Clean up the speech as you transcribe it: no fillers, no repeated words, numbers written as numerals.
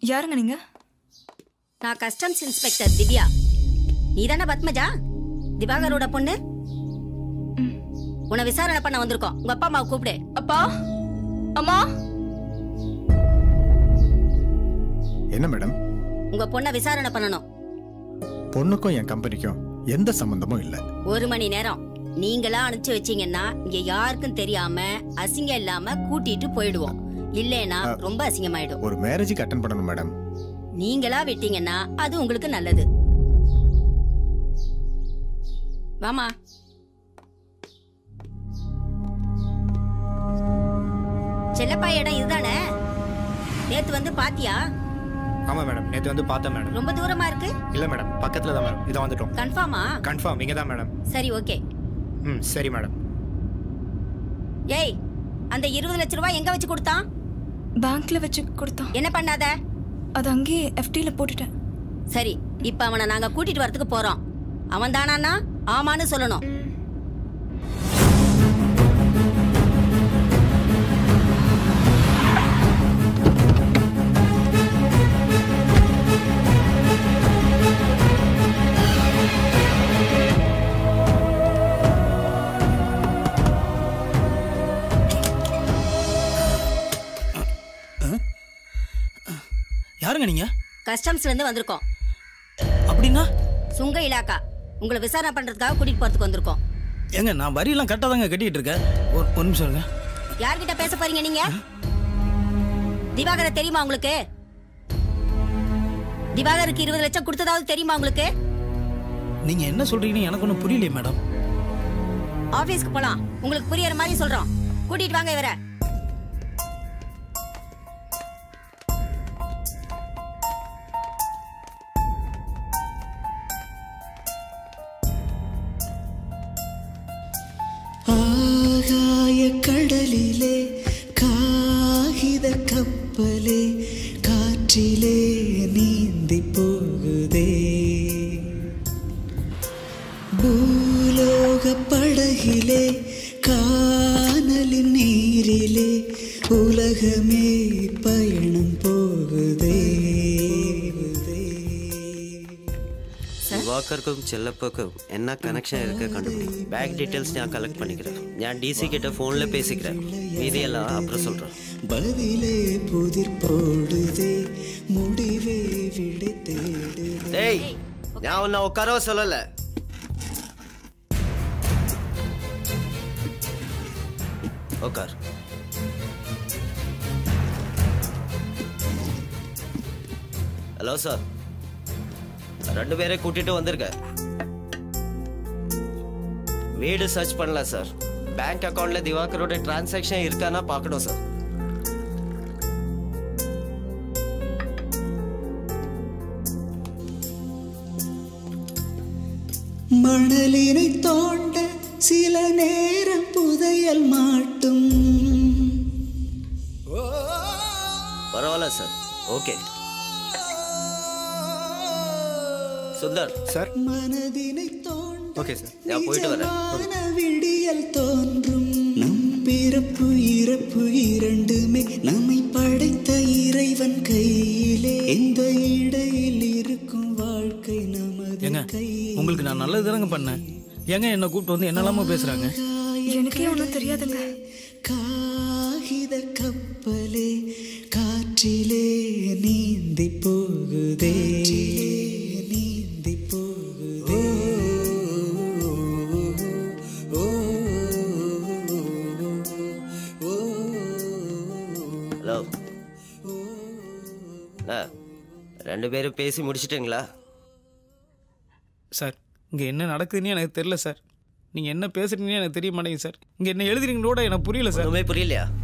யாருங்க நீங்க? நான் கஸ்டம்ஸ் இன்ஸ்பெக்டர் திவ்யா. நீதானே பத்மஜா, திவாகரோட பொண்ணு? உன்னை விசாரணை பண்ண வந்திருக்கோம். உங்க அப்பா அம்மாவை கூப்பிடு. அப்பா, அம்மா. என்ன மேடம்? உங்க பொண்ணை விசாரணை பண்ணணும். பொண்ணுக்கும் என் கம்பெனிக்கும் எந்த சம்பந்தமும் இல்ல. 1 மணி நேரம் நீங்களா அனுப்பிச்சு வச்சீங்கன்னா இங்க யாருக்கும் தெரியாம அசிங்கம் இல்லாம கூட்டிட்டு போயிடுவோம். இல்லைன்னா ரொம்ப அசிங்கமாயிடும். ஒரு மேரேஜுக்கு அட்டெண்ட் பண்ணணும் மேடம். நீங்களா விட்டீங்கன்னா அது உங்களுக்கு நல்லது. வாமா. செல்லப்பா இடம் இதுதானே? நேத்து வந்து பாத்தியா? ஆமா மேடம், நேத்து வந்து பார்த்தேன் மேடம். ரொம்ப தூரமா இருக்கு? இல்ல மேடம், பக்கத்துல தான் மேடம். இத வந்துட்டோம். கன்ஃபார்மா? கன்ஃபார்ம், இங்க தான் மேடம். சரி, ஓகே. சரி மேடம். ஏய், அந்த 20 லட்சம் ரூபாய் எங்க வச்சு கொடுத்தான்? பேங்க்ல வச்சு கொடுத்தான். என்ன பண்ணாத? அது அங்கேயே FDல போட்டுட்டேன். சரி, இப்ப அவனை நாங்க கூட்டிட்டு வரதுக்கு போறோம். அவன் தானா? ஆமான்னு சொல்லணும். யாருங்க நீங்க? கஸ்டம்ஸ்ல இருந்து வந்திருக்கோம். அப்படின்னா? சுங்க இலாக்கா. உங்களை விசாரணை பண்றதுக்காக கூட்டிட்டு போறதுக்கு வந்திருக்கோம். ஏங்க, நான் வரியெல்லாம் கரெக்டா தாங்க கட்டிட்டு இருக்கேன். ஒரு நிமிஷம் இருங்க. யார்கிட்ட பேச போறீங்க நீங்க? திவாகர தெரியுமா உங்களுக்கு? திவாகருக்கு 20 லட்சம் கொடுத்ததாவது தெரியுமா உங்களுக்கு? நீங்க என்ன சொல்றீங்கன்னு எனக்கு ஒன்றும் புரியலையே மேடம். ஆபீஸ்க்கு போலாம், உங்களுக்கு புரியற மாதிரி சொல்றோம். கூட்டிட்டு வாங்க இவரை. ஆகாய கடலிலே காகித கப்பலே காற்றிலே நீந்தி போகுதே, பூலோக படகிலே கானலின் நீரிலே உலகமே பயணம் போகுதே. ദിവാകർക്കും ചെല്ലപ്പക്കും എന്നാ കണക്ഷൻ ഇருக்கு കണ്ടുപിടി. ബാങ്ക് ഡീറ്റെയിൽസ് ഞാൻ കളക്ട് பண்ணிக்கிறேன். ഞാൻ டிசி கிட்ட ஃபோன்ல பேசிக்கிறேன். மீதியெல்லாம் அப்புறம் சொல்றேன். பதிலே புதிர் போடுதே, முடிவே விடை தேடுதே. டேய், நான் உன்னை உட்காரவ சொல்லல. உட்கார். ஹலோ சார், 2 பேரை கூட்டிட்டு வந்திருக்க. வீடு சர்ச் பண்ணலாம் சார். பேங்க் அக்கவுண்ட்ல திவாகரோட டிரான்சாக்ஷன் இருக்கானா பார்க்கணும் சார். மணலினை தோண்ட சில நேரம் புதையல் மாட்டும். பரவாயில்ல சார், ஓகே. சுந்தர் சார். மனதினை தோண்ட ஓகே சார், நான் போயிட்டு வரேன். விடியல் தோன்றும். நம் பிறப்பு இறப்பு இரண்டுமே நம்மை படைத்த இறைவன் கையிலே. எந்த இடையில் இருக்கும் வாழ்க்கை நமது கையிலே. உங்களுக்கு நான் நல்லது தானங்க பண்ணேன். ஏங்க என்ன கூப்பிட்டு வந்து என்னெல்லாமோ பேசுறாங்க? எனக்கே ஒன்றும் தெரியாதுங்க. காகித கப்பலே காற்றிலே நீந்தி போகுதே, நீந்தி போகுதே. ஹலோ, 2 பேரும் பேசி முடிச்சிட்டீங்களா? சார், இங்கே என்ன நடக்குதுன்னு எனக்கு தெரியல சார். நீங்கள் என்ன பேசுறீங்கன்னு எனக்கு தெரிய மாட்டேங்குது சார். இங்கே என்ன எழுதுறீங்களோட எனக்கு புரியல சார். ஒன்றுமே புரியலையா?